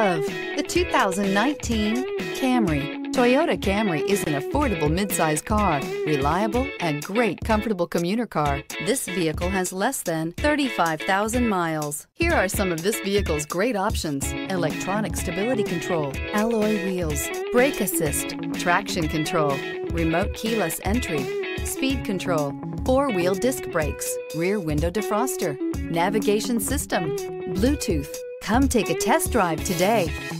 of the 2019 Camry. Toyota Camry is an affordable midsize car, reliable and great comfortable commuter car. This vehicle has less than 35,000 miles. Here are some of this vehicle's great options: electronic stability control, alloy wheels, brake assist, traction control, remote keyless entry, speed control, four-wheel disc brakes, rear window defroster, navigation system, Bluetooth. Come take a test drive today.